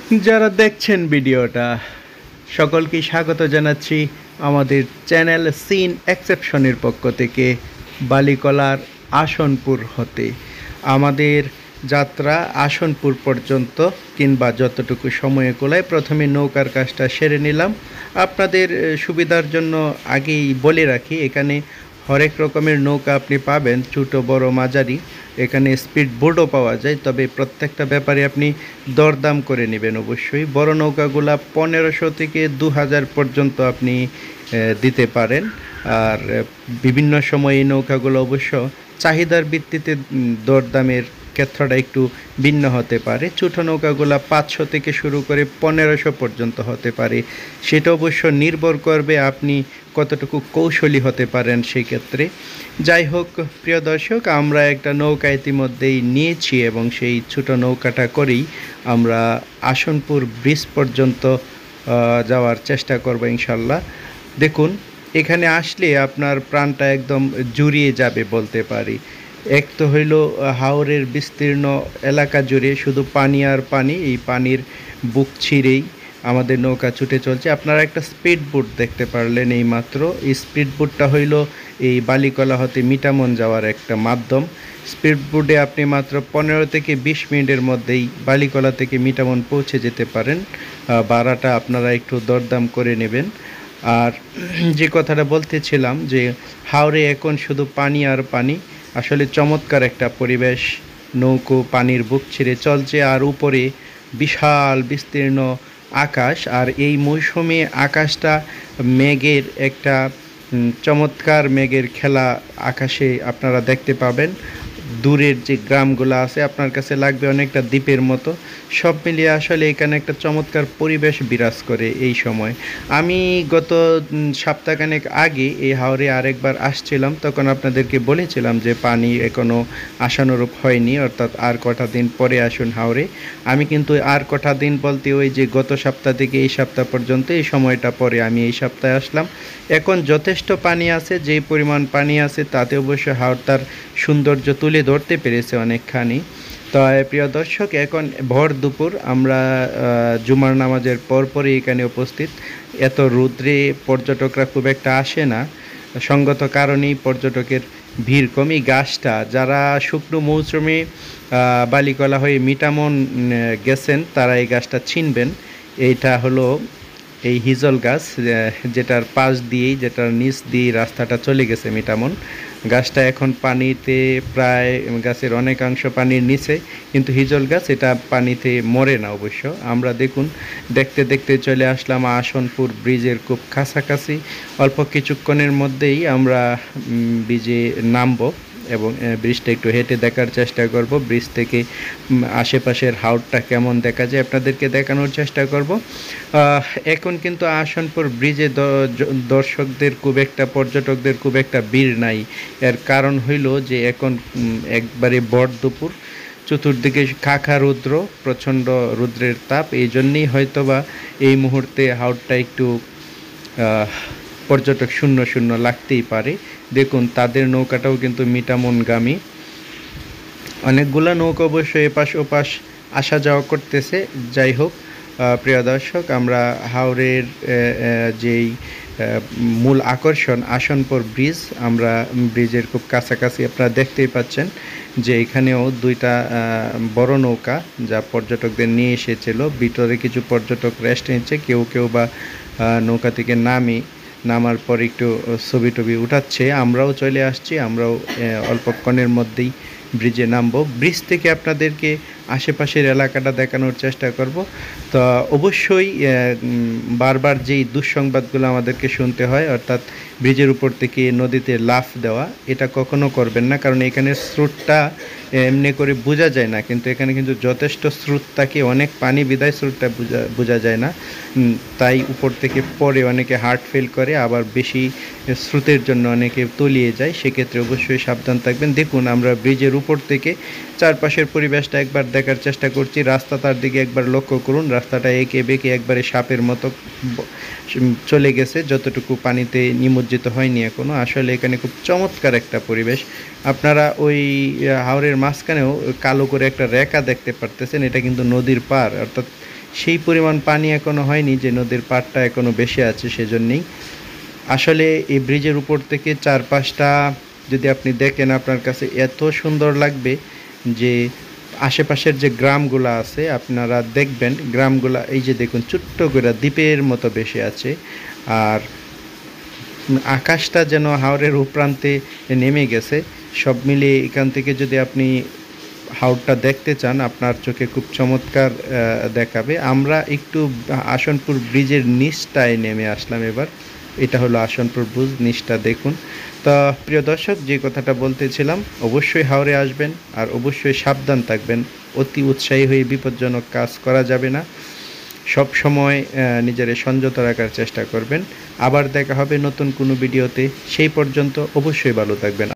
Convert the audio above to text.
যারা দেখছেন ভিডিওটা সকলকে স্বাগত জানাচ্ছি আমাদের চ্যানেল সিন এক্সেপশনের পক্ষ থেকে বালিকলার আসনপুর হতে। আমাদের যাত্রা আসনপুর পর্যন্ত কিংবা যতটুকু সময়ে কোলায় প্রথমে নৌকার কাজটা সেরে নিলাম। আপনাদের সুবিধার জন্য আগেই বলে রাখি, এখানে হরেক রকমের নৌকা আপনি পাবেন, ছোটো বড় মাঝারি। এখানে স্পিড বোটও পাওয়া যায়, তবে প্রত্যেকটা ব্যাপারে আপনি দরদাম করে নেবেন অবশ্যই। বড় নৌকাগুলা 1500 থেকে 2000 পর্যন্ত আপনি দিতে পারেন। আর বিভিন্ন সময় এই নৌকাগুলো অবশ্য চাহিদার ভিত্তিতে দরদামের ক্ষেত্রটা একটু ভিন্ন হতে পারে। ছোটো নৌকাগুলো 500 থেকে শুরু করে 1500 পর্যন্ত হতে পারে। সেটা অবশ্য নির্ভর করবে আপনি কতটুকু কৌশলী হতে পারেন সেই ক্ষেত্রে। যাই হোক প্রিয় দর্শক, আমরা একটা নৌকা ইতিমধ্যেই নিয়েছি এবং সেই ছোটো নৌকাটা করেই আমরা আসনপুর ব্রিজ পর্যন্ত যাওয়ার চেষ্টা করব ইনশাল্লাহ। দেখুন, এখানে আসলে আপনার প্রাণটা একদম জুড়িয়ে যাবে বলতে পারি। এক তো হইল হাওরের বিস্তীর্ণ এলাকা জুড়ে শুধু পানি আর পানি, এই পানির বুক ছিঁড়েই আমাদের নৌকা ছুটে চলছে। আপনারা একটা স্পিড বোট দেখতে পারলেন এই মাত্র। এই স্পিড বোটটা হইল এই বালিকলা হতে মিটামন যাওয়ার একটা মাধ্যম। স্পিড বোটে আপনি মাত্র 15 থেকে 20 মিনিটের মধ্যেই বালিকলা থেকে মিটামন পৌঁছে যেতে পারেন। ভাড়াটা আপনারা একটু দরদাম করে নেবেন। আর যে কথাটা বলতেছিলাম যে হাওরে এখন শুধু পানি আর পানি, আসলে চমৎকার একটা পরিবেশ। নৌকো পানির বুক ছিঁড়ে চলছে আর উপরে বিশাল বিস্তীর্ণ আকাশ। আর এই মৌসুমে আকাশটা মেঘের একটা চমৎকার মেঘের খেলা আকাশে আপনারা দেখতে পাবেন। দূরের যে গ্রামগুলো আছে আপনার কাছে লাগবে অনেকটা দ্বীপের মতো। সব মিলিয়ে আসলে এখানে একটা চমৎকার পরিবেশ বিরাজ করে এই সময়। আমি গত সপ্তাহখানেক আগে এই হাওরে আরেকবার আসছিলাম, তখন আপনাদেরকে বলেছিলাম যে পানি এখনও আশানুরূপ হয়নি, অর্থাৎ আর কটা দিন পরে আসুন হাওরে। আমি কিন্তু আর কটা দিন বলতে ওই যে গত সপ্তাহ থেকে এই সপ্তাহ পর্যন্ত এই সময়টা পরে আমি এই সপ্তাহে আসলাম। এখন যথেষ্ট পানি আছে, যেই পরিমাণ পানি আছে তাতে অবশ্য হাওর তার সৌন্দর্য তুলে ধরতে পেরেছে অনেকখানি। তো প্রিয় দর্শক, এখন ভর দুপুর, আমরা জুমার নামাজের পরপরই এখানে উপস্থিত। এত রৌদ্রে পর্যটকরা খুব একটা আসে না, সঙ্গত কারণেই পর্যটকের ভিড় কম। এই গাছটা যারা শুকনো মৌসুমে বালিকলা হয়ে মিটামন গেছেন তারা এই গাছটা চিনবেন। এইটা হলো এই হিজল গাছ, যেটার পাশ দিয়েই, যেটার নিচ দিয়েই রাস্তাটা চলে গেছে মিটামন। গাছটা এখন পানিতে প্রায়, গাছের অনেকাংশ পানির নিচে, কিন্তু হিজল গাছ এটা পানিতে মরে না অবশ্য। আমরা দেখুন দেখতে দেখতে চলে আসলাম আসনপুর ব্রিজের খুব কাছাকাছি। অল্প কিছুক্ষণের মধ্যেই আমরা ব্রিজে নামবো এবং ব্রিজটা একটু হেঁটে দেখার চেষ্টা করব। ব্রিজ থেকে আশেপাশের হাওরটা কেমন দেখা যায় আপনাদেরকে দেখানোর চেষ্টা করব। এখন কিন্তু আসনপুর ব্রিজে দর্শকদের খুব একটা, পর্যটকদের খুব একটা ভিড় নাই। এর কারণ হইল যে এখন একবারে ভর দুপুর, চতুর্দিকে খাখা রৌদ্র, প্রচণ্ড রৌদ্রের তাপ। এই জন্যেই হয়তোবা এই মুহূর্তে হাওরটা একটু পর্যটক শূন্য শূন্য লাগতেই পারে। দেখুন তাদের নৌকাটাও কিন্তু মিটামনগামী। অনেকগুলা নৌকা অবশ্য এপাশ ওপাশ আসা যাওয়া করতেছে। যাই হোক প্রিয় দর্শক, আমরা হাওরের যেই মূল আকর্ষণ আসনপুর ব্রিজ, আমরা ব্রিজের খুব কাছাকাছি। আপনারা দেখতেই পাচ্ছেন যে এখানেও দুইটা বড় নৌকা যা পর্যটকদের নিয়ে এসেছিল। ভিতরে কিছু পর্যটক রেস্ট নিচ্ছে, কেউ কেউ বা নৌকা থেকে নামার পর একটু ছবি টবি উঠাচ্ছে। আমরাও চলে আসছি, আমরাও অল্পক্ষণের মধ্যেই ব্রিজে নামবো। ব্রিজ থেকে আপনাদেরকে আশেপাশের এলাকাটা দেখানোর চেষ্টা করব। তো অবশ্যই বারবার যেই দুঃসংবাদগুলো আমাদেরকে শুনতে হয়, অর্থাৎ ব্রিজের উপর থেকে নদীতে লাফ দেওয়া, এটা কখনো করবেন না, কারণ এখানে স্রোতটা এমনি করে বোঝা যায় না, কিন্তু এখানে কিন্তু যথেষ্ট স্রোত থাকে, অনেক পানি বিদায় স্রোতটা বোঝা যায় না। তাই উপর থেকে পরে অনেকে হার্ট ফেল করে, আবার বেশি স্রোতের জন্য অনেকে তলিয়ে যায়। সেক্ষেত্রে অবশ্যই সাবধান থাকবেন। দেখুন আমরা ব্রিজের উপর থেকে চারপাশের পরিবেশটা একবার দেখার চেষ্টা করছি। রাস্তাটার দিকে একবার লক্ষ্য করুন, রাস্তাটা এঁকে বেঁকে একবারে সাপের মতো চলে গেছে, যতটুকু পানিতে নিমজ্জিত হয়নি এখনো। আসলে এখানে খুব চমৎকার একটা পরিবেশ। আপনারা ওই হাওরের মাঝখানেও কালো করে একটা রেখা দেখতে পারতেছেন, এটা কিন্তু নদীর পার, অর্থাৎ সেই পরিমাণ পানি এখনও হয়নি যে নদীর পাড়টা এখনও বেশি আছে, সেজন্যেই। আসলে এই ব্রিজের উপর থেকে চারপাশটা যদি আপনি দেখেন আপনার কাছে এত সুন্দর লাগবে যে আশেপাশের যে গ্রামগুলো আছে আপনারা দেখবেন, গ্রামগুলা এই যে দেখুন ছোট্ট করে দ্বীপের মতো বেশি আছে। আর আকাশটা যেন হাওরের উপরান্তে নেমে গেছে। সব মিলিয়ে এখান থেকে যদি আপনি হাওরটা দেখতে চান আপনার চোখে খুব চমৎকার দেখাবে। আমরা একটু আসনপুর ব্রিজের নিচটায় নেমে আসলাম এবার। এটা হলো আসনপুর ব্রিজ, নিচটা দেখুন। তা প্রিয় দর্শক, যে কথাটা বলতেছিলাম, অবশ্যই হাওরে আসবেন আর অবশ্যই সাবধান থাকবেন। অতি উৎসাহী হয়ে বিপজ্জনক কাজ করা যাবে না। সব সময় নিজের সংযত রাখার চেষ্টা করবেন। আবার দেখা হবে নতুন কোনো ভিডিওতে। সেই পর্যন্ত অবশ্যই ভালো থাকবেন।